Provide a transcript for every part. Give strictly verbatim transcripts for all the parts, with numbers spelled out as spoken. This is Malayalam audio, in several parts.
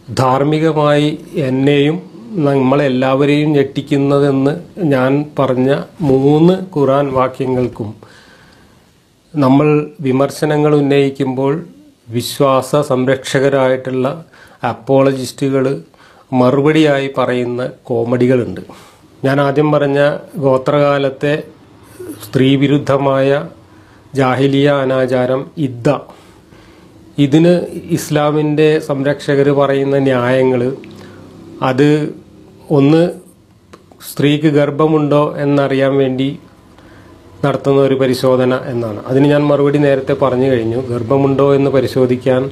ധാർമ്മികമായി എന്നെയും നമ്മളെല്ലാവരെയും ഞെട്ടിക്കുന്നതെന്ന് ഞാൻ പറഞ്ഞ മൂന്ന് ഖുർആൻ വാക്യങ്ങൾക്കും നമ്മൾ വിമർശനങ്ങൾ ഉന്നയിക്കുമ്പോൾ വിശ്വാസ സംരക്ഷകരായിട്ടുള്ള അപ്പോളജിസ്റ്റുകൾ മറുപടിയായി പറയുന്ന കോമഡികളുണ്ട്. ഞാൻ ആദ്യം പറഞ്ഞ ഗോത്രകാലത്തെ സ്ത്രീവിരുദ്ധമായ ജാഹിലിയ അനാചാരം ഇദ്ദ, ഇതിന് ഇസ്ലാമിൻ്റെ സംരക്ഷകർ പറയുന്ന ന്യായങ്ങൾ അത് ഒന്ന് സ്ത്രീക്ക് ഗർഭമുണ്ടോ എന്നറിയാൻ വേണ്ടി നടത്തുന്ന ഒരു പരിശോധന എന്നാണ്. അതിന് ഞാൻ മറുപടി നേരത്തെ പറഞ്ഞു കഴിഞ്ഞു. ഗർഭമുണ്ടോ എന്ന് പരിശോധിക്കാൻ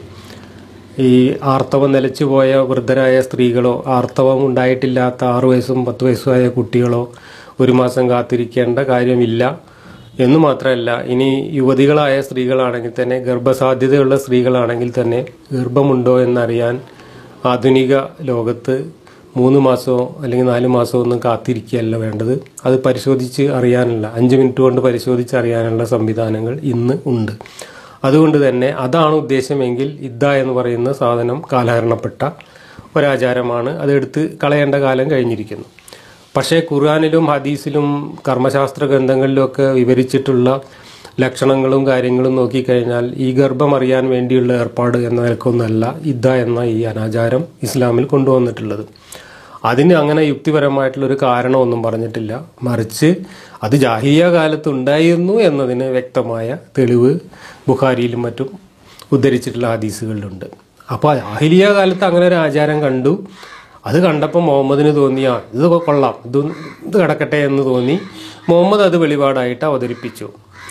ഈ ആർത്തവം നിലച്ചു പോയ വൃദ്ധരായ സ്ത്രീകളോ ആർത്തവം ഉണ്ടായിട്ടില്ലാത്ത ആറു വയസ്സും പത്ത് വയസ്സുമായ കുട്ടികളോ ഒരു മാസം കാത്തിരിക്കേണ്ട കാര്യമില്ല എന്ന് മാത്രമല്ല, ഇനി യുവതികളായ സ്ത്രീകളാണെങ്കിൽ തന്നെ ഗർഭസാധ്യതയുള്ള സ്ത്രീകളാണെങ്കിൽ തന്നെ ഗർഭമുണ്ടോ എന്നറിയാൻ ആധുനിക ലോകത്ത് മൂന്ന് മാസമോ അല്ലെങ്കിൽ നാല് മാസമോ ഒന്നും കാത്തിരിക്കുകയല്ല വേണ്ടത്. അത് പരിശോധിച്ച് അറിയാനുള്ള അഞ്ച് മിനിറ്റ് കൊണ്ട് പരിശോധിച്ച് അറിയാനുള്ള സംവിധാനങ്ങൾ ഇന്ന് ഉണ്ട്. അതുകൊണ്ട് തന്നെ അതാണ് ഉദ്ദേശമെങ്കിൽ ഇദ്ദ എന്ന് പറയുന്ന സാധനം കാലഹരണപ്പെട്ട ഒരാചാരമാണ്. അതെടുത്ത് കളയേണ്ട കാലം കഴിഞ്ഞിരിക്കുന്നു. പക്ഷേ ഖുർആനിലും ഹദീസിലും കർമ്മശാസ്ത്ര ഗ്രന്ഥങ്ങളിലുമൊക്കെ വിവരിച്ചിട്ടുള്ള ലക്ഷണങ്ങളും കാര്യങ്ങളും നോക്കിക്കഴിഞ്ഞാൽ ഈ ഗർഭം അറിയാൻ വേണ്ടിയുള്ള ഏർപ്പാട് എന്ന നിലക്കൊന്നല്ല ഇദ്ദ എന്ന ഈ അനാചാരം ഇസ്ലാമിൽ കൊണ്ടുവന്നിട്ടുള്ളത്. അതിന് അങ്ങനെ യുക്തിപരമായിട്ടുള്ളൊരു കാരണമൊന്നും പറഞ്ഞിട്ടില്ല. മറിച്ച് അത് ജാഹിലിയ കാലത്ത് ഉണ്ടായിരുന്നു എന്നതിന് വ്യക്തമായ തെളിവ് ബുഖാരിയിലും മറ്റും ഉദ്ധരിച്ചിട്ടുള്ള ഹദീസുകളിലുണ്ട്. അപ്പോൾ ജാഹിലിയ കാലത്ത് അങ്ങനെ ഒരു ആചാരം കണ്ടു. അത് കണ്ടപ്പോൾ മുഹമ്മദിന് തോന്നിയ ഇത് കൊള്ളാം, ഇത് ഇത് കിടക്കട്ടെ എന്ന് തോന്നി മുഹമ്മദ് അത് വെളിപാടായിട്ട് അവതരിപ്പിച്ചു.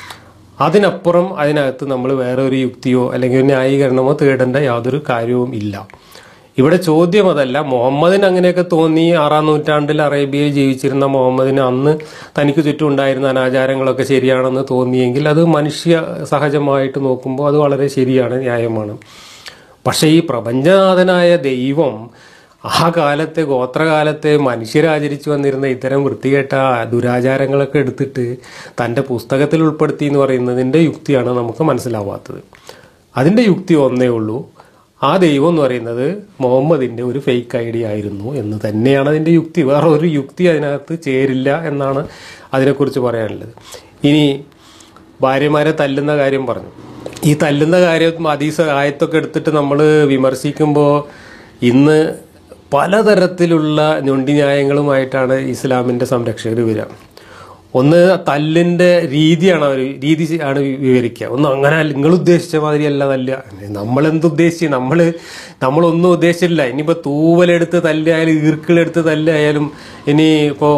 അതിനപ്പുറം അതിനകത്ത് നമ്മൾ വേറെ ഒരു യുക്തിയോ അല്ലെങ്കിൽ ഒരു ന്യായീകരണമോ തേടേണ്ട യാതൊരു കാര്യവും ഇല്ല. ഇവിടെ ചോദ്യം അതല്ല. മുഹമ്മദിന് അങ്ങനെയൊക്കെ തോന്നി. ആറാം നൂറ്റാണ്ടിൽ അറേബ്യയിൽ ജീവിച്ചിരുന്ന മുഹമ്മദിന് അന്ന് തനിക്ക് ചുറ്റും ഉണ്ടായിരുന്ന അനാചാരങ്ങളൊക്കെ ശരിയാണെന്ന് തോന്നിയെങ്കിൽ അത് മനുഷ്യ സഹജമായിട്ട് നോക്കുമ്പോൾ അത് വളരെ ശരിയാണ്, ന്യായമാണ്. പക്ഷേ ഈ പ്രപഞ്ചനാഥനായ ദൈവം ആ കാലത്തെ ഗോത്രകാലത്തെ മനുഷ്യരാചരിച്ചു വന്നിരുന്ന ഇത്തരം വൃത്തികെട്ട ദുരാചാരങ്ങളൊക്കെ എടുത്തിട്ട് തൻ്റെ പുസ്തകത്തിൽ ഉൾപ്പെടുത്തി എന്ന് പറയുന്നതിൻ്റെ യുക്തിയാണ് നമുക്ക് മനസ്സിലാവാത്തത്. അതിൻ്റെ യുക്തി ഒന്നേ ഉള്ളൂ. ആ ദൈവം എന്ന് പറയുന്നത് മുഹമ്മദിൻ്റെ ഒരു ഫേക്ക് ഐഡിയ ആയിരുന്നു എന്ന് തന്നെയാണ് അതിൻ്റെ യുക്തി. വേറെ ഒരു യുക്തി അതിനകത്ത് ചേരില്ല എന്നാണ് അതിനെക്കുറിച്ച് പറയാനുള്ളത്. ഇനി ഭാര്യമാരെ തല്ലുന്ന കാര്യം പറഞ്ഞു. ഈ തല്ലുന്ന കാര്യം ഹദീസ് ആയത്തൊക്കെ എടുത്തിട്ട് നമ്മൾ വിമർശിക്കുമ്പോൾ ഇന്ന് പലതരത്തിലുള്ള ഞൊണ്ടിന്യായങ്ങളുമായിട്ടാണ് ഇസ്ലാമിൻ്റെ സംരക്ഷകർ വരിക. ഒന്ന് തല്ലിൻ്റെ രീതിയാണ് അവർ രീതി ആണ് വിവരിക്കുക. ഒന്ന് അങ്ങനെ നിങ്ങൾ ഉദ്ദേശിച്ച മാതിരിയല്ല തല്ലുക. നമ്മളെന്തുദ്ദേശിച്ച് നമ്മൾ നമ്മളൊന്നും ഉദ്ദേശിച്ചില്ല. ഇനിയിപ്പോൾ തൂവലെടുത്ത് തല്ലായാലും ഈർക്കിളെടുത്ത് തല്ലായാലും ഇനി ഇപ്പോൾ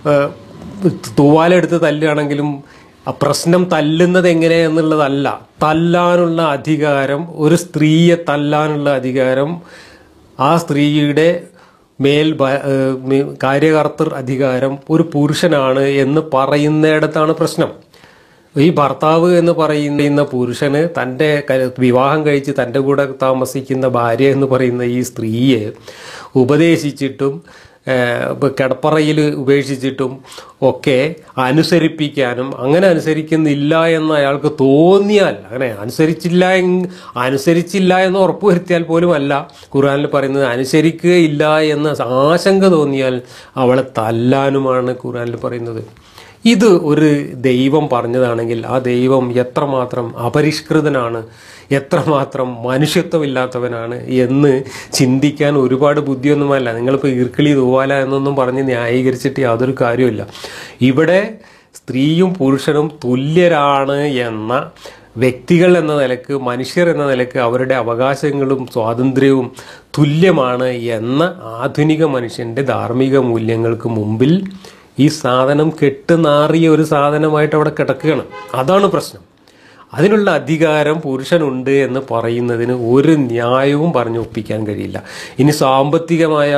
തൂവാലെടുത്ത് തല്ലുകയാണെങ്കിലും ആ പ്രശ്നം തല്ലുന്നത് എങ്ങനെയെന്നുള്ളതല്ല. തല്ലാനുള്ള അധികാരം, ഒരു സ്ത്രീയെ തല്ലാനുള്ള അധികാരം ആ സ്ത്രീയുടെ മേൽ കാര്യകർത്തൃ അധികാരം ഒരു പുരുഷനാണ് എന്ന് പറയുന്നിടത്താണ് പ്രശ്നം. ഈ ഭർത്താവ് എന്ന് പറയുന്ന പുരുഷന് തൻ്റെ വിവാഹം കഴിച്ച് തൻ്റെ കൂടെ താമസിക്കുന്ന ഭാര്യ എന്ന് പറയുന്ന ഈ സ്ത്രീയെ ഉപദേശിച്ചിട്ടും കിടപ്പറയിൽ ഉപേക്ഷിച്ചിട്ടും ഒക്കെ അനുസരിപ്പിക്കാനും, അങ്ങനെ അനുസരിക്കുന്നില്ല എന്ന് അയാൾക്ക് തോന്നിയാൽ, അങ്ങനെ അനുസരിച്ചില്ല അനുസരിച്ചില്ല എന്ന് ഉറപ്പുവരുത്തിയാൽ പോലും അല്ല ഖുർആനിൽ പറയുന്നത്, അനുസരിക്കുകയില്ല എന്ന ആശങ്ക തോന്നിയാൽ അവളെ തല്ലാനുമാണ് ഖുർആനിൽ പറയുന്നത്. ഇത് ഒരു ദൈവം പറഞ്ഞതാണെങ്കിൽ ആ ദൈവം എത്രമാത്രം അപരിഷ്കൃതനാണ്, എത്രമാത്രം മനുഷ്യത്വമില്ലാത്തവനാണ് എന്ന് ചിന്തിക്കാൻ ഒരുപാട് ബുദ്ധിയൊന്നുമല്ല. നിങ്ങളിപ്പോൾ ഈർക്കിളി തൂവാല എന്നൊന്നും പറഞ്ഞ് ന്യായീകരിച്ചിട്ട് യാതൊരു കാര്യമില്ല. ഇവിടെ സ്ത്രീയും പുരുഷനും തുല്യരാണ് എന്ന വ്യക്തികൾ എന്ന നിലക്ക്, മനുഷ്യർ എന്ന നിലക്ക് അവരുടെ അവകാശങ്ങളും സ്വാതന്ത്ര്യവും തുല്യമാണ് എന്ന ആധുനിക മനുഷ്യൻ്റെ ധാർമ്മിക മൂല്യങ്ങൾക്ക് മുമ്പിൽ ഈ സാധനം കെട്ടുനാറിയ ഒരു സാധനമായിട്ട് അവിടെ കിടക്കുകയാണ്. അതാണ് പ്രശ്നം. അതിനുള്ള അധികാരം പുരുഷനുണ്ട് എന്ന് പറയുന്നതിന് ഒരു ന്യായവും പറഞ്ഞൊപ്പിക്കാൻ കഴിയില്ല. ഇനി സാമ്പത്തികമായ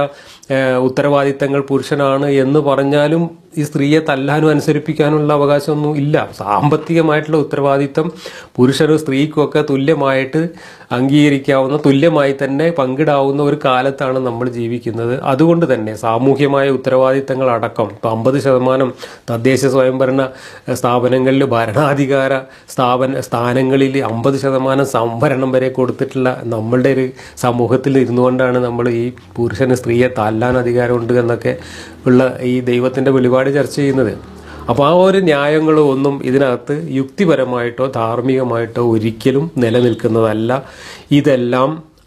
ഉത്തരവാദിത്തങ്ങൾ പുരുഷനാണ് എന്ന് പറഞ്ഞാലും ഈ സ്ത്രീയെ തല്ലാനും അനുസരിപ്പിക്കാനുള്ള അവകാശമൊന്നും ഇല്ല. സാമ്പത്തികമായിട്ടുള്ള ഉത്തരവാദിത്തം പുരുഷനും സ്ത്രീക്കും ഒക്കെ തുല്യമായിട്ട് അംഗീകരിക്കാവുന്ന, തുല്യമായി തന്നെ പങ്കിടാവുന്ന ഒരു കാലത്താണ് നമ്മൾ ജീവിക്കുന്നത്. അതുകൊണ്ട് തന്നെ സാമൂഹ്യമായ ഉത്തരവാദിത്തങ്ങൾ അടക്കം ഇപ്പം അമ്പത് ശതമാനം തദ്ദേശ സ്വയംഭരണ സ്ഥാപനങ്ങളിൽ, ഭരണാധികാര സ്ഥാപന സ്ഥാനങ്ങളിൽ അമ്പത് ശതമാനം സംവരണം വരെ കൊടുത്തിട്ടുള്ള നമ്മളുടെ ഒരു സമൂഹത്തിൽ ഇരുന്നുകൊണ്ടാണ് നമ്മൾ ഈ പുരുഷന് സ്ത്രീയെ തല്ലാൻ അധികാരമുണ്ട് എന്നൊക്കെ ഉള്ള ഈ ദൈവത്തിൻ്റെ വെളിപാട് ചർച്ച ചെയ്യുന്നത്. അപ്പോൾ ആ ഒരു ന്യായങ്ങളോ ഒന്നും ഇതിനകത്ത് യുക്തിപരമായിട്ടോ ധാർമ്മികമായിട്ടോ ഒരിക്കലും നിലനിൽക്കുന്നതല്ല. ഇതെല്ലാം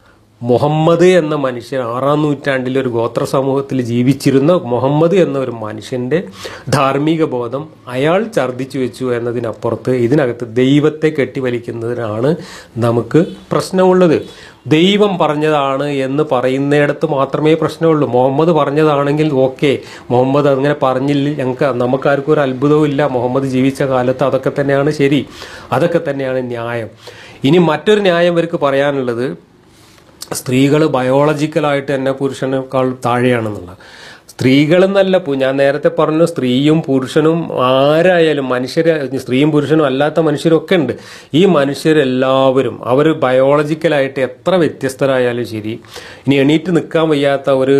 മുഹമ്മദ് എന്ന മനുഷ്യൻ, ആറാം നൂറ്റാണ്ടിൽ ഒരു ഗോത്ര സമൂഹത്തിൽ ജീവിച്ചിരുന്ന മുഹമ്മദ് എന്ന ഒരു മനുഷ്യൻ്റെ ധാർമ്മിക ബോധം അയാൾ ഛർദ്ദിച്ചു വെച്ചു എന്നതിനപ്പുറത്ത് ഇതിനകത്ത് ദൈവത്തെ കെട്ടിവലിക്കുന്നതിനാണ് നമുക്ക് പ്രശ്നമുള്ളത്. ദൈവം പറഞ്ഞതാണ് എന്ന് പറയുന്നിടത്ത് മാത്രമേ പ്രശ്നമുള്ളൂ. മുഹമ്മദ് പറഞ്ഞതാണെങ്കിൽ ഓക്കെ, മുഹമ്മദ് അങ്ങനെ പറഞ്ഞില്ല, ഞങ്ങൾക്ക് നമുക്കാർക്കും ഒരു അത്ഭുതവും ഇല്ല, മുഹമ്മദ് ജീവിച്ച കാലത്ത് അതൊക്കെ തന്നെയാണ് ശരി, അതൊക്കെ തന്നെയാണ് ന്യായം. ഇനി മറ്റൊരു ന്യായം ഇവർക്ക് പറയാനുള്ളത് സ്ത്രീകൾ ബയോളജിക്കലായിട്ട് തന്നെ പുരുഷനേക്കാൾ താഴെയാണെന്നുള്ള. സ്ത്രീകളെന്നല്ല, ഞാൻ നേരത്തെ പറഞ്ഞു, സ്ത്രീയും പുരുഷനും ആരായാലും മനുഷ്യരെ, സ്ത്രീയും പുരുഷനും അല്ലാത്ത മനുഷ്യരൊക്കെ ഉണ്ട്. ഈ മനുഷ്യരെല്ലാവരും അവർ ബയോളജിക്കലായിട്ട് എത്ര വ്യത്യസ്തരായാലും ശരി, ഇനി എണീറ്റ് നിൽക്കാൻ വയ്യാത്ത ഒരു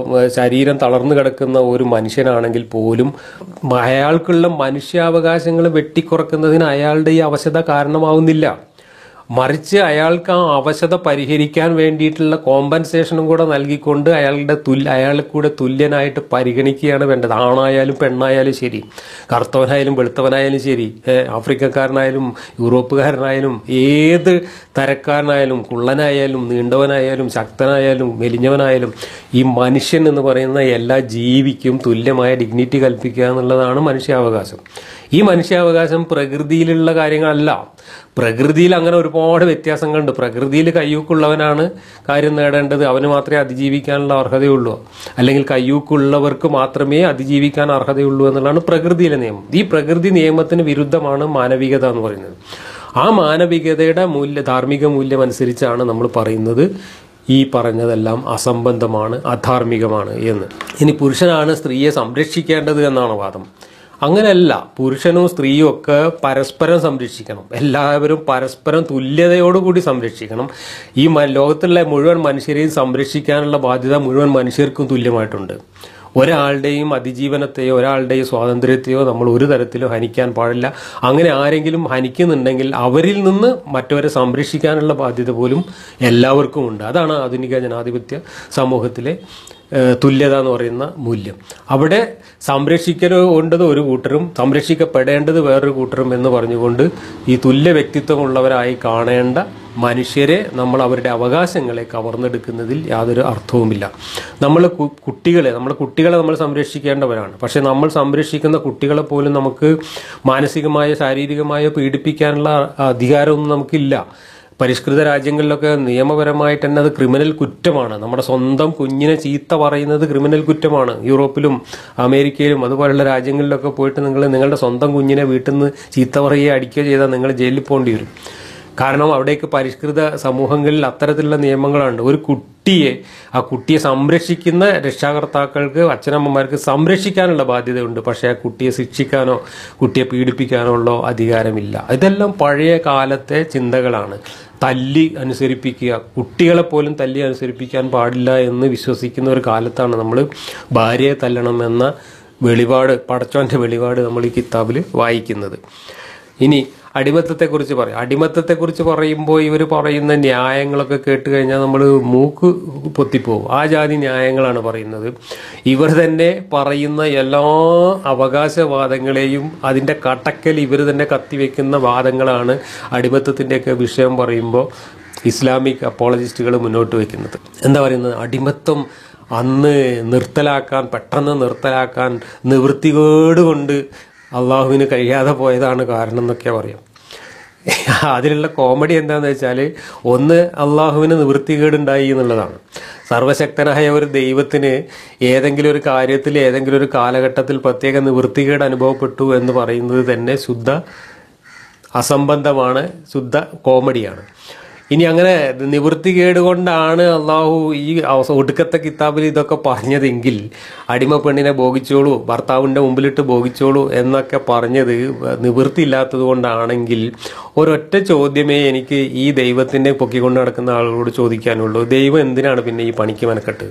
ശരീരം തളർന്നു കിടക്കുന്ന ഒരു മനുഷ്യനാണെങ്കിൽ പോലും അയാൾക്കുള്ള മനുഷ്യാവകാശങ്ങൾ വെട്ടിക്കുറക്കുന്നതിന് അയാളുടെ ഈ അവശത കാരണമാവുന്നില്ല. മറിച്ച് അയാൾക്ക് ആ അവശത പരിഹരിക്കാൻ വേണ്ടിയിട്ടുള്ള കോമ്പൻസേഷനും കൂടെ നൽകിക്കൊണ്ട് അയാളുടെ തുല്യ അയാളെ കൂടെ തുല്യനായിട്ട് പരിഗണിക്കുകയാണ് വേണ്ടത്. ആണായാലും പെണ്ണായാലും ശരി, കറുത്തവനായാലും വെളുത്തവനായാലും ശരി, ആഫ്രിക്കക്കാരനായാലും യൂറോപ്പുകാരനായാലും ഏത് തരക്കാരനായാലും കുള്ളനായാലും നീണ്ടവനായാലും ശക്തനായാലും മെലിഞ്ഞവനായാലും ഈ മനുഷ്യൻ എന്ന് പറയുന്ന എല്ലാ ജീവിക്കും തുല്യമായ ഡിഗ്നിറ്റി കൽപ്പിക്കുക എന്നുള്ളതാണ് മനുഷ്യാവകാശം. ഈ മനുഷ്യാവകാശം പ്രകൃതിയിലുള്ള കാര്യങ്ങളല്ല. പ്രകൃതിയിൽ അങ്ങനെ ഒരുപാട് വ്യത്യാസങ്ങളുണ്ട്. പ്രകൃതിയിൽ കയ്യൂക്കുള്ളവനാണ് കാര്യം നേടേണ്ടത്, അവന് മാത്രമേ അതിജീവിക്കാനുള്ള അർഹതയുള്ളൂ, അല്ലെങ്കിൽ കയ്യൂക്കുള്ളവർക്ക് മാത്രമേ അതിജീവിക്കാൻ അർഹതയുള്ളൂ എന്നുള്ളതാണ് പ്രകൃതിയിലെ നിയമം. ഈ പ്രകൃതി നിയമത്തിന് വിരുദ്ധമാണ് മാനവികത എന്ന് പറയുന്നത്. ആ മാനവികതയുടെ മൂല്യ ധാർമ്മിക മൂല്യം അനുസരിച്ചാണ് നമ്മൾ പറയുന്നത് ഈ പറഞ്ഞതെല്ലാം അസംബന്ധമാണ്, അധാർമികമാണ് എന്ന്. ഇനി പുരുഷനാണ് സ്ത്രീയെ സംരക്ഷിക്കേണ്ടത് എന്നാണ് വാദം. അങ്ങനെയല്ല, പുരുഷനും സ്ത്രീയും ഒക്കെ പരസ്പരം സംരക്ഷിക്കണം. എല്ലാവരും പരസ്പരം തുല്യതയോടുകൂടി സംരക്ഷിക്കണം. ഈ ലോകത്തുള്ള മുഴുവൻ മനുഷ്യരെയും സംരക്ഷിക്കാനുള്ള ബാധ്യത മുഴുവൻ മനുഷ്യർക്കും തുല്യമായിട്ടുണ്ട്. ഒരാളുടെയും അതിജീവനത്തെയോ ഒരാളുടെയും സ്വാതന്ത്ര്യത്തെയോ നമ്മൾ ഒരു തരത്തിലും ഹനിക്കാൻ പാടില്ല. അങ്ങനെ ആരെങ്കിലും ഹനിക്കുന്നുണ്ടെങ്കിൽ അവരിൽ നിന്ന് മറ്റവരെ സംരക്ഷിക്കാനുള്ള ബാധ്യത പോലും എല്ലാവർക്കും ഉണ്ട്. അതാണ് ആധുനിക ജനാധിപത്യ സമൂഹത്തിലെ തുല്യത എന്ന് പറയുന്ന മൂല്യം. അവിടെ സംരക്ഷിക്കേണ്ടത് ഒരു കൂട്ടരും സംരക്ഷിക്കപ്പെടേണ്ടത് വേറൊരു കൂട്ടരും എന്ന് പറഞ്ഞുകൊണ്ട് ഈ തുല്യ വ്യക്തിത്വമുള്ളവരായി കാണേണ്ട മനുഷ്യരെ നമ്മൾ അവരുടെ അവകാശങ്ങളെ കവർന്നെടുക്കുന്നതിൽ യാതൊരു അർത്ഥവുമില്ല. നമ്മൾ കുട്ടികളെ നമ്മൾ കുട്ടികളെ നമ്മൾ സംരക്ഷിക്കേണ്ടവരാണ്. പക്ഷെ നമ്മൾ സംരക്ഷിക്കുന്ന കുട്ടികളെ പോലും നമുക്ക് മാനസികമായ ശാരീരികമായോ പീഡിപ്പിക്കാനുള്ള അധികാരമൊന്നും നമുക്കില്ല. പരിഷ്കൃത രാജ്യങ്ങളിലൊക്കെ നിയമപരമായിട്ട് തന്നെ അത് ക്രിമിനൽ കുറ്റമാണ്. നമ്മുടെ സ്വന്തം കുഞ്ഞിനെ ചീത്ത പറയുന്നത് ക്രിമിനൽ കുറ്റമാണ്. യൂറോപ്പിലും അമേരിക്കയിലും അതുപോലുള്ള രാജ്യങ്ങളിലൊക്കെ പോയിട്ട് നിങ്ങൾ നിങ്ങളുടെ സ്വന്തം കുഞ്ഞിനെ വീട്ടിൽ നിന്ന് ചീത്ത പറയുകയോ അടിക്കുകയോ ചെയ്താൽ നിങ്ങൾ ജയിലിൽ പോകേണ്ടി വരും. കാരണം അവിടേക്ക് പരിഷ്കൃത സമൂഹങ്ങളിൽ അത്തരത്തിലുള്ള നിയമങ്ങളുണ്ട്. ഒരു കുട്ടിയെ ആ കുട്ടിയെ സംരക്ഷിക്കുന്ന രക്ഷാകർത്താക്കൾക്ക്, അച്ഛനമ്മമാർക്ക് സംരക്ഷിക്കാനുള്ള ബാധ്യതയുണ്ട്. പക്ഷേ ആ കുട്ടിയെ ശിക്ഷിക്കാനോ കുട്ടിയെ പീഡിപ്പിക്കാനോ ഉള്ള അധികാരമില്ല. ഇതെല്ലാം പഴയ കാലത്തെ ചിന്തകളാണ്. തല്ലി അനുസരിപ്പിക്കുക, കുട്ടികളെ പോലും തല്ലി അനുസരിപ്പിക്കാൻ പാടില്ല എന്ന് വിശ്വസിക്കുന്ന ഒരു കാലത്താണ് നമ്മൾ ഭാര്യയെ തല്ലണം എന്ന വെളിപാട്, പടച്ചോൻ്റെ വെളിപാട് നമ്മൾ ഈ കിതാബിൽ വായിക്കുന്നത്. ഇനി അടിമത്തത്തെക്കുറിച്ച് പറയാം. അടിമത്തത്തെക്കുറിച്ച് പറയുമ്പോൾ ഇവർ പറയുന്ന ന്യായങ്ങളൊക്കെ കേട്ട് കഴിഞ്ഞാൽ നമ്മൾ മൂക്ക് പൊത്തിപ്പോവും. ആ ജാതി ന്യായങ്ങളാണ് പറയുന്നത്. ഇവർ തന്നെ പറയുന്ന എല്ലാ അവകാശവാദങ്ങളെയും അതിൻ്റെ കട്ടക്കൽ ഇവർ തന്നെ കത്തിവെക്കുന്ന വാദങ്ങളാണ് അടിമത്തത്തിൻ്റെയൊക്കെ വിഷയം പറയുമ്പോൾ ഇസ്ലാമിക് അപ്പോളജിസ്റ്റുകൾ മുന്നോട്ട് വയ്ക്കുന്നത്. എന്താ പറയുന്നത്? അടിമത്തം അന്ന് നിർത്തലാക്കാൻ, പെട്ടെന്ന് നിർത്തലാക്കാൻ നിവൃത്തികേട് കൊണ്ട് അള്ളാഹുവിന് കഴിയാതെ പോയതാണ് കാരണം എന്നൊക്കെ പറയാം. അതിലുള്ള കോമഡി എന്താണെന്ന് വെച്ചാൽ, ഒന്ന് അള്ളാഹുവിന് നിവൃത്തികേടുണ്ടായി എന്നുള്ളതാണ്. സർവശക്തനായ ഒരു ദൈവത്തിന് ഏതെങ്കിലും ഒരു കാര്യത്തിൽ ഏതെങ്കിലും ഒരു കാലഘട്ടത്തിൽ പ്രത്യേക നിവൃത്തികേട് അനുഭവപ്പെട്ടു എന്ന് പറയുന്നത് തന്നെ ശുദ്ധ അസംബന്ധമാണ്, ശുദ്ധ കോമഡിയാണ്. ഇനി അങ്ങനെ നിവൃത്തികേട് കൊണ്ടാണ് അള്ളാഹു ഈ ഒടുക്കത്തെ കിതാബിൽ ഇതൊക്കെ പറഞ്ഞതെങ്കിൽ അടിമ പെണ്ണിനെ ഭോഗിച്ചോളൂ, ഭർത്താവിൻ്റെ മുമ്പിലിട്ട് ഭോഗിച്ചോളൂ എന്നൊക്കെ പറഞ്ഞത് നിവൃത്തിയില്ലാത്തത് കൊണ്ടാണെങ്കിൽ ഒരൊറ്റ ചോദ്യമേ എനിക്ക് ഈ ദൈവത്തിൻ്റെ പൊക്കിക്കൊണ്ട് നടക്കുന്ന ആളുകളോട് ചോദിക്കാനുള്ളൂ. ദൈവം എന്തിനാണ് പിന്നെ ഈ പണിക്ക് മെനക്കെട്ട്?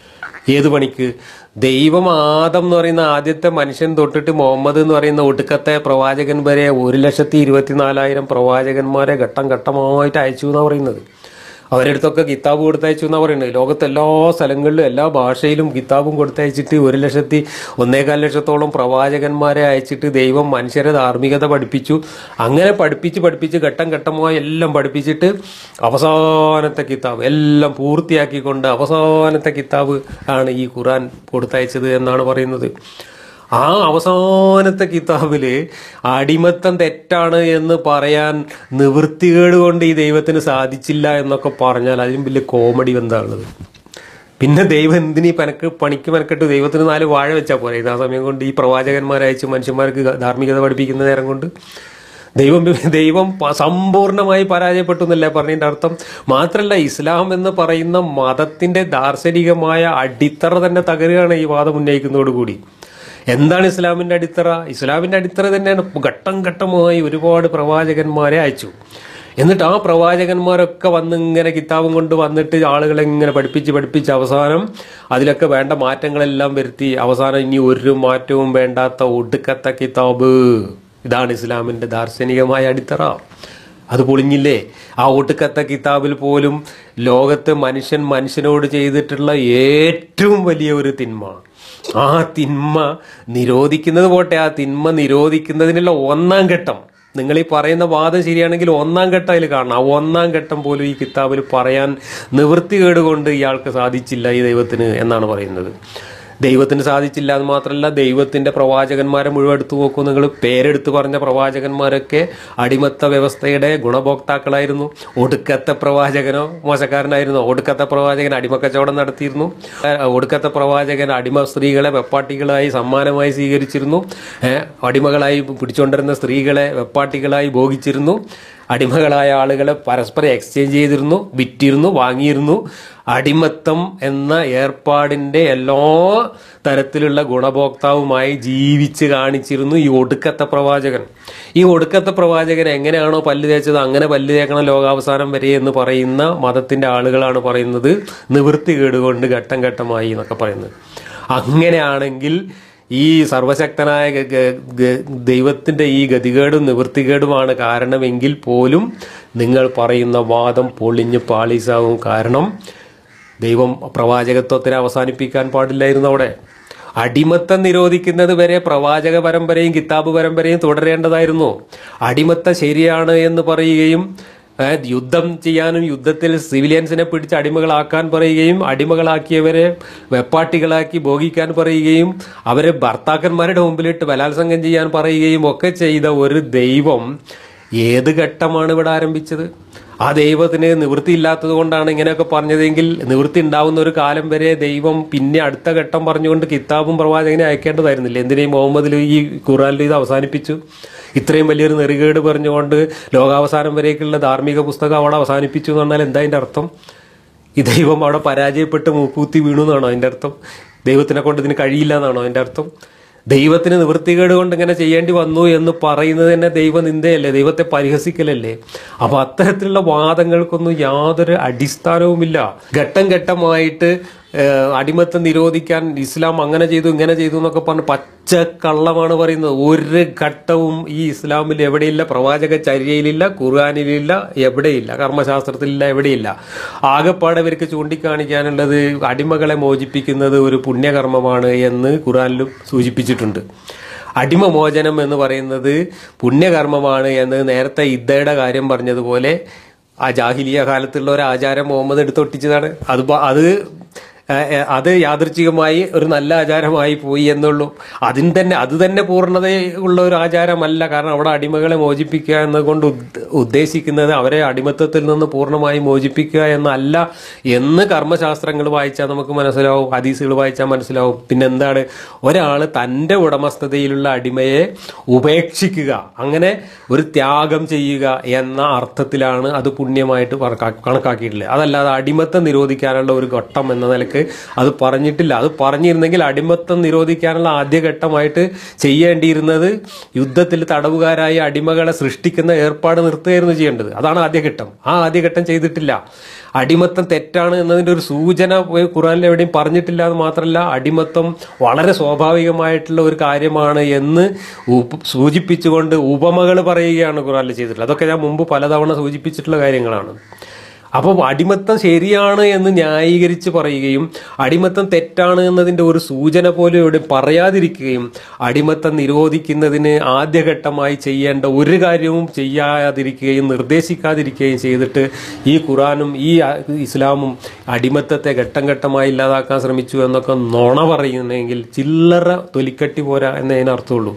ഏത് പണിക്ക്? ദൈവം ആദം എന്ന് പറയുന്ന ആദ്യത്തെ മനുഷ്യൻ തൊട്ടിട്ട് മുഹമ്മദ് എന്ന് പറയുന്ന ഒടുക്കത്തെ പ്രവാചകൻ വരെ ഒരു ലക്ഷത്തി ഇരുപത്തിനാലായിരം പ്രവാചകന്മാരെ ഘട്ടം ഘട്ടമായിട്ട് അയച്ചു എന്നാണ് പറയുന്നത്. അവരുടെ അടുത്തൊക്കെ കിതാബ് കൊടുത്തയച്ചു എന്നാണ് പറയുന്നത്. ലോകത്തെ എല്ലാ സ്ഥലങ്ങളിലും എല്ലാ ഭാഷയിലും കിതാബും കൊടുത്തയച്ചിട്ട് ഒരു ലക്ഷത്തി ഒന്നേകാൽ ലക്ഷത്തോളം പ്രവാചകന്മാരെ അയച്ചിട്ട് ദൈവം മനുഷ്യരെ ധാർമ്മികത പഠിപ്പിച്ചു. അങ്ങനെ പഠിപ്പിച്ച് പഠിപ്പിച്ച് ഘട്ടം ഘട്ടമായി എല്ലാം പഠിപ്പിച്ചിട്ട് അവസാനത്തെ കിതാബ് എല്ലാം പൂർത്തിയാക്കിക്കൊണ്ട് അവസാനത്തെ കിതാബ് ആണ് ഈ ഖുർആൻ കൊടുത്തയച്ചത് എന്നാണ് പറയുന്നത്. ആ അവസാനത്തെ കിതാബില് അടിമത്തം തെറ്റാണ് എന്ന് പറയാൻ നിവൃത്തികേട് കൊണ്ട് ഈ ദൈവത്തിന് സാധിച്ചില്ല എന്നൊക്കെ പറഞ്ഞാൽ അതിലും വലിയ കോമഡി എന്താണുള്ളത്? പിന്നെ ദൈവം എന്തിനീ പനക്ക് പണിക്ക് മെനക്കെട്ട് ദൈവത്തിന് നാല് വാഴ വെച്ചാൽ പോരെ? ഇതാ സമയം കൊണ്ട് ഈ പ്രവാചകന്മാരയച്ച് മനുഷ്യന്മാർക്ക് ധാർമ്മികത പഠിപ്പിക്കുന്ന നേരം കൊണ്ട് ദൈവം ദൈവം സമ്പൂർണ്ണമായി പരാജയപ്പെട്ടു എന്നല്ലേ പറഞ്ഞതിൻ്റെ അർത്ഥം? മാത്രമല്ല, ഇസ്ലാം എന്ന് പറയുന്ന മതത്തിന്റെ ദാർശനികമായ അടിത്തറ തന്നെ തകരുകയാണ് ഈ വാദം ഉന്നയിക്കുന്നതോടുകൂടി. എന്താണ് ഇസ്ലാമിന്റെ അടിത്തറ? ഇസ്ലാമിന്റെ അടിത്തറ തന്നെയാണ് ഘട്ടം ഘട്ടമായി ഒരുപാട് പ്രവാചകന്മാരെ അയച്ചു. എന്നിട്ട് ആ പ്രവാചകന്മാരൊക്കെ വന്ന് ഇങ്ങനെ കിതാബും കൊണ്ട് വന്നിട്ട് ആളുകളെ ഇങ്ങനെ പഠിപ്പിച്ച് പഠിപ്പിച്ച് അവസാനം അതിലൊക്കെ വേണ്ട മാറ്റങ്ങളെല്ലാം വരുത്തി അവസാനം ഇനി ഒരു മാറ്റവും വേണ്ടാത്ത ഒടുക്കത്തെ കിതാബ്, ഇതാണ് ഇസ്ലാമിന്റെ ദാർശനികമായ അടിത്തറ. അത് പൊളിഞ്ഞില്ലേ? ആ ഒടുക്കത്തെ കിതാബിൽ പോലും ലോകത്ത് മനുഷ്യൻ മനുഷ്യനോട് ചെയ്തിട്ടുള്ള ഏറ്റവും വലിയ ഒരു തിന്മ, ആ തിന്മ നിരോധിക്കുന്നത് പോട്ടെ, ആ തിന്മ നിരോധിക്കുന്നതിനുള്ള ഒന്നാം ഘട്ടം, നിങ്ങൾ ഈ പറയുന്ന വാദം ശരിയാണെങ്കിൽ ഒന്നാം ഘട്ടം അതിൽ കാണണം. ആ ഒന്നാം ഘട്ടം പോലും ഈ കിതാബിൽ പറയാൻ നിവൃത്തികേട് കൊണ്ട് ഇയാൾക്ക് സാധിച്ചില്ല ഈ ദൈവത്തിന് എന്നാണ് പറയുന്നത്. ദൈവത്തിന് സാധിച്ചില്ല എന്ന് മാത്രമല്ല, ദൈവത്തിന്റെ പ്രവാചകന്മാരെ മുഴുവൻ എടുത്തു നോക്കൂ നിങ്ങൾ. പേരെടുത്ത് പറഞ്ഞ പ്രവാചകന്മാരൊക്കെ അടിമത്ത വ്യവസ്ഥയുടെ ഗുണഭോക്താക്കളായിരുന്നു. ഒടുക്കത്തെ പ്രവാചകനോ മോശക്കാരനായിരുന്നു? ഒടുക്കത്തെ പ്രവാചകൻ അടിമക്കച്ചവടം നടത്തിയിരുന്നു. ഒടുക്കത്തെ പ്രവാചകൻ അടിമ സ്ത്രീകളെ വെപ്പാട്ടികളായി സമ്മാനമായി സ്വീകരിച്ചിരുന്നു. അടിമകളായി പിടിച്ചുകൊണ്ടിരുന്ന സ്ത്രീകളെ വെപ്പാട്ടികളായി ഭോഗിച്ചിരുന്നു. അടിമകളായ ആളുകളെ പരസ്പരം എക്സ്ചേഞ്ച് ചെയ്തിരുന്നു, വിറ്റിരുന്നു, വാങ്ങിയിരുന്നു. അടിമത്തം എന്ന ഏർപ്പാടിന്റെ എല്ലാ തരത്തിലുള്ള ഗുണഭോക്താവുമായി ജീവിച്ച് കാണിച്ചിരുന്നു ഈ ഒടുക്കത്തെ പ്രവാചകൻ. ഈ ഒടുക്കത്തെ പ്രവാചകൻ എങ്ങനെയാണോ പല്ല് തേച്ചത് അങ്ങനെ പല്ല് തേക്കണം ലോകാവസാനം വരെ എന്ന് പറയുന്ന മതത്തിന്റെ ആളുകളാണ് പറയുന്നത് നിവൃത്തികേട് കൊണ്ട് ഘട്ടം ഘട്ടമായി എന്നൊക്കെ പറയുന്നത്. അങ്ങനെയാണെങ്കിൽ ഈ സർവശക്തനായ ദൈവത്തിന്റെ ഈ ഗതികേടും നിവൃത്തികേടുമാണ് കാരണമെങ്കിൽ പോലും നിങ്ങൾ പറയുന്ന വാദം പൊളിഞ്ഞ് പാളീസാവും. കാരണം ദൈവം പ്രവാചകത്വത്തിനെ അവസാനിപ്പിക്കാൻ പാടില്ലായിരുന്നു. അവിടെ അടിമത്തം നിരോധിക്കുന്നത് വരെ പ്രവാചക പരമ്പരയും കിതാബ് പരമ്പരയും തുടരേണ്ടതായിരുന്നു. അടിമത്തം ശരിയാണ് എന്ന് പറയുകയും യുദ്ധം ചെയ്യാനും യുദ്ധത്തിൽ സിവിലിയൻസിനെ പിടിച്ച് അടിമകളാക്കാൻ പറയുകയും അടിമകളാക്കിയവരെ വെപ്പാട്ടികളാക്കി ഭോഗിക്കാൻ പറയുകയും അവരെ ഭർത്താക്കന്മാരുടെ മുമ്പിലിട്ട് ബലാത്സംഗം ചെയ്യാൻ പറയുകയും ഒക്കെ ചെയ്ത ഒരു ദൈവം ഏത് ഘട്ടമാണ് ഇവിടെ ആരംഭിച്ചത്? ആ ദൈവത്തിന് നിവൃത്തിയില്ലാത്തത് കൊണ്ടാണ് ഇങ്ങനെയൊക്കെ പറഞ്ഞതെങ്കിൽ നിവൃത്തി ഉണ്ടാവുന്ന ഒരു കാലം വരെ ദൈവം പിന്നെ അടുത്ത ഘട്ടം പറഞ്ഞുകൊണ്ട് കിതാബും പ്രവാചകനെ അയക്കേണ്ടതായിരുന്നില്ല. എന്തിനേയും മുഹമ്മദിൽ ഈ ഖുർആനിൽ ഇത് അവസാനിപ്പിച്ചു? ഇത്രയും വലിയൊരു നെറികേട് പറഞ്ഞുകൊണ്ട് ലോകാവസാനം വരേക്കുള്ള ധാർമ്മിക പുസ്തകം അവിടെ അവസാനിപ്പിച്ചു എന്ന് പറഞ്ഞാൽ എന്താ അതിൻ്റെ അർത്ഥം? ഈ ദൈവം അവിടെ പരാജയപ്പെട്ട് മൂപ്പൂത്തി വീണു എന്നാണോ അതിൻ്റെ അർത്ഥം? ദൈവത്തിനെ കൊണ്ട് ഇതിന് കഴിയില്ല എന്നാണോ അതിൻ്റെ അർത്ഥം? ദൈവത്തിന് നിവൃത്തികേട് കൊണ്ട് ഇങ്ങനെ ചെയ്യേണ്ടി വന്നു എന്ന് പറയുന്നത് തന്നെ ദൈവനിന്ദയല്ലേ, ദൈവത്തെ പരിഹസിക്കലല്ലേ? അപ്പൊ അത്തരത്തിലുള്ള വാദങ്ങൾക്കൊന്നും യാതൊരു അടിസ്ഥാനവുമില്ല. ഘട്ടം ഘട്ടമായിട്ട് അടിമത്തം നിരോധിക്കാൻ ഇസ്ലാം അങ്ങനെ ചെയ്തു ഇങ്ങനെ ചെയ്തു എന്നൊക്കെ പറഞ്ഞ് പച്ചക്കള്ളമാണ് പറയുന്നത്. ഒരു ഘട്ടവും ഈ ഇസ്ലാമിൽ എവിടെയില്ല, പ്രവാചക ചര്യയിലില്ല, ഖുർആനിലില്ല, എവിടെയില്ല, കർമ്മശാസ്ത്രത്തിലില്ല, എവിടെയില്ല. ആകെപ്പാടെ ഇവർക്ക് ചൂണ്ടിക്കാണിക്കാനുള്ളത് അടിമകളെ മോചിപ്പിക്കുന്നത് ഒരു പുണ്യകർമ്മമാണ് എന്ന് ഖുർആനിലും സൂചിപ്പിച്ചിട്ടുണ്ട്. അടിമമോചനം എന്ന് പറയുന്നത് പുണ്യകർമ്മമാണ് എന്ന് നേരത്തെ ഇദ്ദയുടെ കാര്യം പറഞ്ഞതുപോലെ ആ ജാഹിലിയ കാലത്തുള്ള ഒരു ആചാരം മുഹമ്മദ് എടുത്തൊട്ടിച്ചതാണ്. അത് അത് അത് യാദൃച്ഛികമായി ഒരു നല്ല ആചാരമായി പോയി എന്നുള്ളൂ. അതിന് തന്നെ അത് തന്നെ പൂർണ്ണത ഉള്ള ഒരു ആചാരമല്ല. കാരണം അവിടെ അടിമകളെ മോചിപ്പിക്കുക എന്നതുകൊണ്ട് ഉദ്ദേശിക്കുന്നത് അവരെ അടിമത്തത്തിൽ നിന്ന് പൂർണ്ണമായി മോചിപ്പിക്കുക എന്നല്ല എന്ന് കർമ്മശാസ്ത്രങ്ങൾ വായിച്ചാൽ നമുക്ക് മനസ്സിലാവും, ഹദീസുകൾ വായിച്ചാൽ മനസ്സിലാവും. പിന്നെന്താണ്, ഒരാൾ തൻ്റെ ഉടമസ്ഥതയിലുള്ള അടിമയെ ഉപേക്ഷിക്കുക, അങ്ങനെ ഒരു ത്യാഗം ചെയ്യുക എന്ന അർത്ഥത്തിലാണ് അത് പുണ്യമായിട്ട് കണക്കാക്കിയിട്ടുള്ളത്. അതല്ലാതെ അടിമത്തം നിരോധിക്കാനുള്ള ഒരു ഘട്ടം എന്ന നിലക്ക് അത് പറഞ്ഞിട്ടില്ല. അത് പറഞ്ഞിരുന്നെങ്കിൽ അടിമത്തം നിരോധിക്കാനുള്ള ആദ്യഘട്ടമായിട്ട് ചെയ്യേണ്ടിയിരുന്നത് യുദ്ധത്തിൽ തടവുകാരായ അടിമകളെ സൃഷ്ടിക്കുന്ന ഏർപ്പാട് നിർത്തുകയായിരുന്നു ചെയ്യേണ്ടത്. അതാണ് ആദ്യഘട്ടം. ആ ആദ്യഘട്ടം ചെയ്തിട്ടില്ല. അടിമത്തം തെറ്റാണ് എന്നതിൻ്റെ ഒരു സൂചന ഖുർആനിൽ എവിടെയും പറഞ്ഞിട്ടില്ല. എന്ന് മാത്രമല്ല, അടിമത്തം വളരെ സ്വാഭാവികമായിട്ടുള്ള ഒരു കാര്യമാണ് എന്ന് സൂചിപ്പിച്ചുകൊണ്ട് ഉപമകൾ പറയുകയാണ് ഖുർആനിൽ ചെയ്തിട്ടുള്ളത്. അതൊക്കെ ഞാൻ മുമ്പ് പലതവണ സൂചിപ്പിച്ചിട്ടുള്ള കാര്യങ്ങളാണ്. അപ്പോൾ അടിമത്തം ശരിയാണ് എന്ന് ന്യായീകരിച്ച് പറയുകയും അടിമത്തം തെറ്റാണ് എന്നതിൻ്റെ ഒരു സൂചന പോലും ഇവിടെ പറയാതിരിക്കുകയും അടിമത്തം നിരോധിക്കുന്നതിന് ആദ്യഘട്ടമായി ചെയ്യേണ്ട ഒരു കാര്യവും ചെയ്യാതിരിക്കുകയും നിർദ്ദേശിക്കാതിരിക്കുകയും ചെയ്തിട്ട് ഈ ഖുർആനും ഈ ഇസ്ലാമും അടിമത്തത്തെ ഘട്ടം ഘട്ടമായി ഇല്ലാതാക്കാൻ ശ്രമിച്ചു എന്നൊക്കെ നുണ പറയുന്നെങ്കിൽ ചില്ലറ തൊലിക്കട്ടി പോരാ എന്നതിനർത്ഥമുള്ളൂ.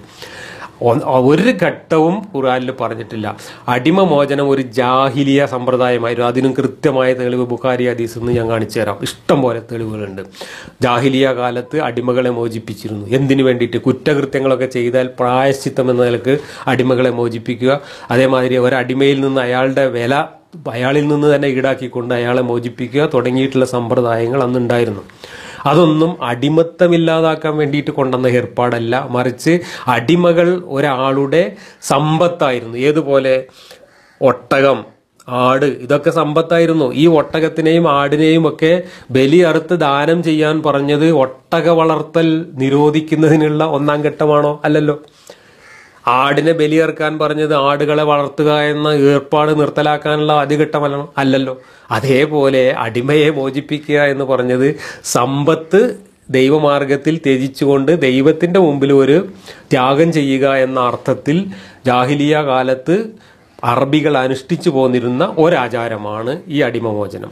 ഒരു ഘട്ടവും ഖുർആനിൽ പറഞ്ഞിട്ടില്ല. അടിമമോചനം ഒരു ജാഹിലിയ സമ്പ്രദായമായിരുന്നു. അതിനും കൃത്യമായ തെളിവ് ബുഖാരി ഹദീസിൽ നിന്ന് ഞാൻ കാണിച്ചു തരാം. ഇഷ്ടം പോലെ തെളിവുകളുണ്ട്. ജാഹിലിയ കാലത്ത് അടിമകളെ മോചിപ്പിച്ചിരുന്നു. എന്തിനു വേണ്ടിയിട്ട്? കുറ്റകൃത്യങ്ങളൊക്കെ ചെയ്താൽ പ്രായശ്ചിത്തം എന്ന നിലക്ക് അടിമകളെ മോചിപ്പിക്കുക. അതേമാതിരി ഒരടിമയിൽ നിന്ന് അയാളുടെ വില അയാളിൽ നിന്ന് തന്നെ ഈടാക്കിക്കൊണ്ട് അയാളെ മോചിപ്പിക്കുക തുടങ്ങിയിട്ടുള്ള സമ്പ്രദായങ്ങൾ അന്നുണ്ടായിരുന്നു. അതൊന്നും അടിമത്തമില്ലാതാക്കാൻ വേണ്ടിയിട്ട് കൊണ്ടുവന്ന ഏർപ്പാടല്ല, മറിച്ച് അടിമകൾ ഒരാളുടെ സമ്പത്തായിരുന്നു. ഏതുപോലെ ഒട്ടകം, ആട്, ഇതൊക്കെ സമ്പത്തായിരുന്നു. ഈ ഒട്ടകത്തിനെയും ആടിനെയും ഒക്കെ ബലി അറുത്ത് ദാനം ചെയ്യാൻ പറഞ്ഞത് ഒട്ടക വളർത്തൽ നിരോധിക്കുന്നതിനുള്ള ഒന്നാം ഘട്ടമാണോ? അല്ലല്ലോ. ആടിനെ ബലിയർക്കാൻ പറഞ്ഞത് ആടുകളെ വളർത്തുക എന്ന ഏർപ്പാട് നിർത്തലാക്കാനുള്ള ആദ്യഘട്ടമല്ലോ അല്ലല്ലോ. അതേപോലെ അടിമയെ മോചിപ്പിക്കുക എന്ന് പറഞ്ഞത് സമ്പത്ത് ദൈവമാർഗത്തിൽ ത്യജിച്ചുകൊണ്ട് ദൈവത്തിൻ്റെ മുമ്പിൽ ഒരു ത്യാഗം ചെയ്യുക എന്ന അർത്ഥത്തിൽ ജാഹിലിയ കാലത്ത് അറബികൾ അനുഷ്ഠിച്ചു പോന്നിരുന്ന ഒരാചാരമാണ് ഈ അടിമമോചനം.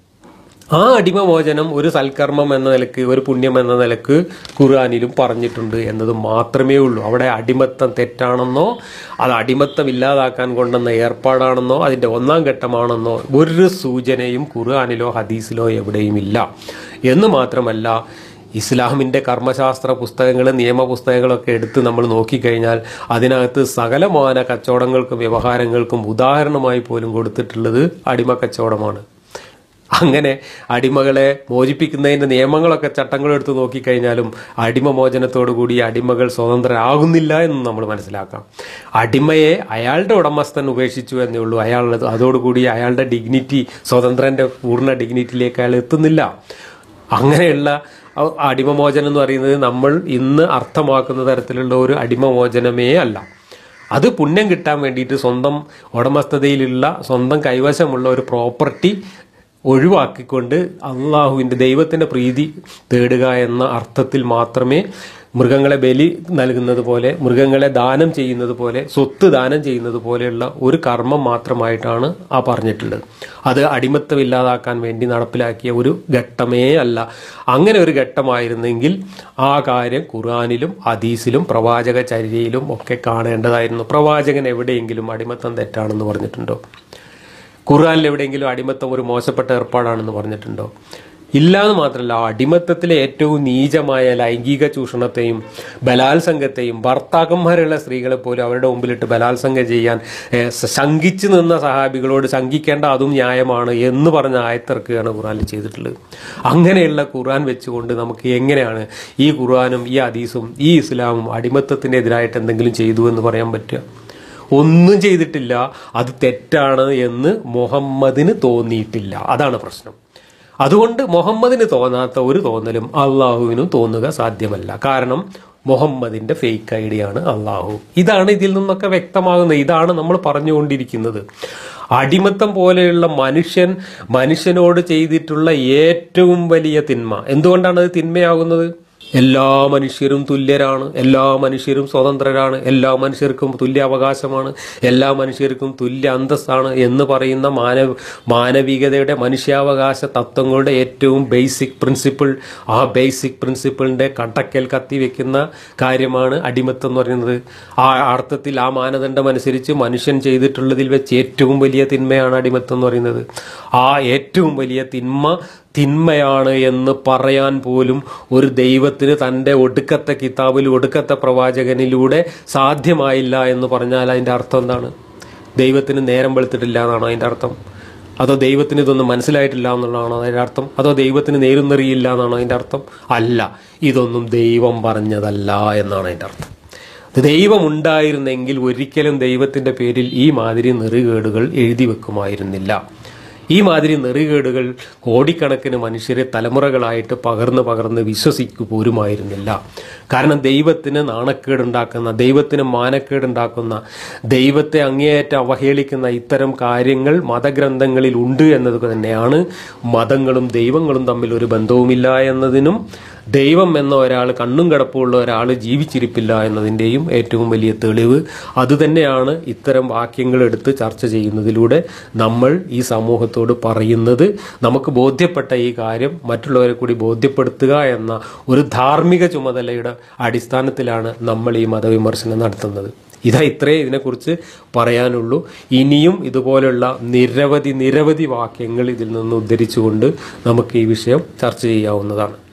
ആ അടിമമോചനം ഒരു സൽക്കർമ്മം എന്ന നിലക്ക്, ഒരു പുണ്യം എന്ന നിലക്ക് ഖുർആനിലും പറഞ്ഞിട്ടുണ്ട് എന്നത് മാത്രമേ ഉള്ളൂ. അവിടെ അടിമത്തം തെറ്റാണെന്നോ അത് അടിമത്തം ഇല്ലാതാക്കാൻ കൊണ്ടുവന്ന ഏർപ്പാടാണെന്നോ അതിൻ്റെ ഒന്നാം ഘട്ടമാണെന്നോ ഒരു സൂചനയും ഖുർആനിലോ ഹദീസിലോ എവിടെയും ഇല്ല. എന്ന് മാത്രമല്ല, ഇസ്ലാമിൻ്റെ കർമ്മശാസ്ത്ര പുസ്തകങ്ങൾ, നിയമപുസ്തകങ്ങളൊക്കെ എടുത്ത് നമ്മൾ നോക്കിക്കഴിഞ്ഞാൽ അതിനകത്ത് സകലമാന കച്ചവടങ്ങൾക്കും വ്യവഹാരങ്ങൾക്കും ഉദാഹരണമായി പോലും കൊടുത്തിട്ടുള്ളത് അടിമ കച്ചവടമാണ്. അങ്ങനെ അടിമകളെ മോചിപ്പിക്കുന്നതിൻ്റെ നിയമങ്ങളൊക്കെ ചട്ടങ്ങളെടുത്ത് നോക്കിക്കഴിഞ്ഞാലും അടിമമോചനത്തോടുകൂടി അടിമകൾ സ്വതന്ത്രരാകുന്നില്ല എന്ന് നമ്മൾ മനസ്സിലാക്കാം. അടിമയെ അയാളുടെ ഉടമസ്ഥൻ ഉപേക്ഷിച്ചു എന്നേ ഉള്ളൂ. അയാൾ അതോടുകൂടി അയാളുടെ ഡിഗ്നിറ്റി, സ്വതന്ത്രൻ്റെ പൂർണ്ണ ഡിഗ്നിറ്റിയിലേക്ക് അയാൾ എത്തുന്നില്ല. അങ്ങനെയുള്ള അടിമമോചനം എന്ന് പറയുന്നത് നമ്മൾ ഇന്ന് അർത്ഥമാക്കുന്ന തരത്തിലുള്ള ഒരു അടിമമോചനമേ അല്ല. അത് പുണ്യം കിട്ടാൻ വേണ്ടിയിട്ട് സ്വന്തം ഉടമസ്ഥതയിലുള്ള, സ്വന്തം കൈവശമുള്ള ഒരു പ്രോപ്പർട്ടി ഒഴിവാക്കിക്കൊണ്ട് അള്ളാഹുവിൻ്റെ ദൈവത്തിൻ്റെ പ്രീതി തേടുക എന്ന അർത്ഥത്തിൽ മാത്രമേ മൃഗങ്ങളെ ബലി നൽകുന്നത് പോലെ, മൃഗങ്ങളെ ദാനം ചെയ്യുന്നത് പോലെ, സ്വത്ത് ദാനം ചെയ്യുന്നത് പോലെയുള്ള ഒരു കർമ്മം മാത്രമായിട്ടാണ് ആ പറഞ്ഞിട്ടുള്ളത്. അത് അടിമത്തം ഇല്ലാതാക്കാൻ വേണ്ടി നടപ്പിലാക്കിയ ഒരു ഘട്ടമേ അല്ല. അങ്ങനെ ഒരു ഘട്ടമായിരുന്നെങ്കിൽ ആ കാര്യം ഖുർആനിലും ഹദീസിലും പ്രവാചക ചര്യയിലും ഒക്കെ കാണേണ്ടതായിരുന്നു. പ്രവാചകൻ എവിടെയെങ്കിലും അടിമത്തം തെറ്റാണെന്ന് പറഞ്ഞിട്ടുണ്ടോ? ഖുർആനിൽ എവിടെയെങ്കിലും അടിമത്തം ഒരു മോശപ്പെട്ട ഏർപ്പാടാണെന്ന് പറഞ്ഞിട്ടുണ്ടോ? ഇല്ലാന്ന് മാത്രമല്ല, അടിമത്തത്തിലെ ഏറ്റവും നീചമായ ലൈംഗിക ചൂഷണത്തെയും ബലാത്സംഗത്തെയും, ഭർത്താക്കന്മാരുള്ള സ്ത്രീകളെ പോലും അവരുടെ മുമ്പിലിട്ട് ബലാത്സംഗം ചെയ്യാൻ ശങ്കിച്ചു നിന്ന സഹാബികളോട് ശങ്കിക്കേണ്ട അതും ന്യായമാണ് എന്ന് പറഞ്ഞ ആയത്തിറക്കുകയാണ് ഖുർആനിൽ ചെയ്തിട്ടുള്ളത്. അങ്ങനെയുള്ള ഖുർആൻ വെച്ചുകൊണ്ട് നമുക്ക് എങ്ങനെയാണ് ഈ ഖുർആനും ഈ ഹദീസും ഈ ഇസ്ലാമും അടിമത്തത്തിനെതിരായിട്ട് എന്തെങ്കിലും ചെയ്തു എന്ന് പറയാൻ പറ്റുക? ഒന്നും ചെയ്തിട്ടില്ല. അത് തെറ്റാണ് എന്ന് മുഹമ്മദിന് തോന്നിയിട്ടില്ല. അതാണ് പ്രശ്നം. അതുകൊണ്ട് മുഹമ്മദിന് തോന്നാത്ത ഒരു തോന്നലും അള്ളാഹുവിനും തോന്നുക സാധ്യമല്ല. കാരണം മുഹമ്മദിൻ്റെ ഫേക്ക് ഐഡിയാണ് അള്ളാഹു. ഇതാണ് ഇതിൽ നിന്നൊക്കെ വ്യക്തമാകുന്നത്. ഇതാണ് നമ്മൾ പറഞ്ഞുകൊണ്ടിരിക്കുന്നത്. അടിമത്തം പോലെയുള്ള മനുഷ്യൻ മനുഷ്യനോട് ചെയ്തിട്ടുള്ള ഏറ്റവും വലിയ തിന്മ. എന്തുകൊണ്ടാണ് അത് തിന്മയാകുന്നത്? എല്ലാ മനുഷ്യരും തുല്യരാണ്, എല്ലാ മനുഷ്യരും സ്വതന്ത്രരാണ്, എല്ലാ മനുഷ്യർക്കും തുല്യ അവകാശമാണ്, എല്ലാ മനുഷ്യർക്കും തുല്യ അന്തസ്സാണ് എന്ന് പറയുന്ന മാനവ മാനവികതയുടെ മനുഷ്യാവകാശ തത്വങ്ങളുടെ ഏറ്റവും ബേസിക് പ്രിൻസിപ്പിൾ, ആ ബേസിക് പ്രിൻസിപ്പിളിൻ്റെ കട്ടക്കൽ കത്തിവെക്കുന്ന കാര്യമാണ് അടിമത്തം എന്ന് പറയുന്നത്. ആ അർത്ഥത്തിൽ ആ മാനദണ്ഡം അനുസരിച്ച് മനുഷ്യൻ ചെയ്തിട്ടുള്ളതിൽ വെച്ച് ഏറ്റവും വലിയ തിന്മയാണ് അടിമത്തം എന്ന് പറയുന്നത്. ആ ഏറ്റവും വലിയ തിന്മ തിന്മയാണ് എന്ന് പറയാൻ പോലും ഒരു ദൈവത്തിന് തൻ്റെ ഒടുക്കത്തെ കിതാബിൽ ഒടുക്കത്തെ പ്രവാചകനിലൂടെ സാധ്യമായില്ല എന്ന് പറഞ്ഞാൽ അതിൻ്റെ അർത്ഥം എന്താണ്? ദൈവത്തിന് നേരം വെളുത്തിട്ടില്ല എന്നാണോ അതിൻ്റെ അർത്ഥം? അതോ ദൈവത്തിന് ഇതൊന്നും മനസ്സിലായിട്ടില്ല എന്നുള്ളതാണോ അതിൻ്റെ അർത്ഥം? അതോ ദൈവത്തിന് നേരുന്നറിയില്ല എന്നാണോ അതിൻ്റെ അർത്ഥം? അല്ല, ഇതൊന്നും ദൈവം പറഞ്ഞതല്ല എന്നാണ് അതിൻ്റെ അർത്ഥം. ദൈവം ഉണ്ടായിരുന്നെങ്കിൽ ഒരിക്കലും ദൈവത്തിൻ്റെ പേരിൽ ഈ മാതിരി നെറുകേടുകൾ എഴുതി വെക്കുമായിരുന്നില്ല. ഈ മാതിരി നെറികേടുകൾ കോടിക്കണക്കിന് മനുഷ്യരെ തലമുറകളായിട്ട് പകർന്ന് പകർന്ന് വിശ്വസിക്കു പോരുമായിരുന്നില്ല. കാരണം ദൈവത്തിന് നാണക്കേടുണ്ടാക്കുന്ന, ദൈവത്തിന് മാനക്കേടുണ്ടാക്കുന്ന, ദൈവത്തെ അങ്ങേയറ്റം അവഹേളിക്കുന്ന ഇത്തരം കാര്യങ്ങൾ മതഗ്രന്ഥങ്ങളിൽ ഉണ്ട് എന്നത് തന്നെയാണ് മതങ്ങളും ദൈവങ്ങളും തമ്മിൽ ഒരു ബന്ധവുമില്ല എന്നതിനും ദൈവം എന്ന ഒരാൾ, കണ്ണും കിടപ്പുള്ള ഒരാൾ ജീവിച്ചിരിപ്പില്ല എന്നതിൻ്റെയും ഏറ്റവും വലിയ തെളിവ്. അതുതന്നെയാണ് ഇത്തരം വാക്യങ്ങൾ എടുത്ത് ചർച്ച ചെയ്യുന്നതിലൂടെ നമ്മൾ ഈ സമൂഹത്തോട് പറയുന്നത്. നമുക്ക് ബോധ്യപ്പെട്ട ഈ കാര്യം മറ്റുള്ളവരെ കൂടി ബോധ്യപ്പെടുത്തുക എന്ന ഒരു ധാർമ്മിക ചുമതലയുടെ അടിസ്ഥാനത്തിലാണ് നമ്മൾ ഈ മതവിമർശനം നടത്തുന്നത്. ഇതാ ഇത്രേ ഇതിനെക്കുറിച്ച് പറയാനുള്ളൂ. ഇനിയും ഇതുപോലുള്ള നിരവധി നിരവധി വാക്യങ്ങൾ ഇതിൽ നിന്ന് ഉദ്ധരിച്ചുകൊണ്ട് നമുക്ക് ഈ വിഷയം ചർച്ച ചെയ്യാവുന്നതാണ്.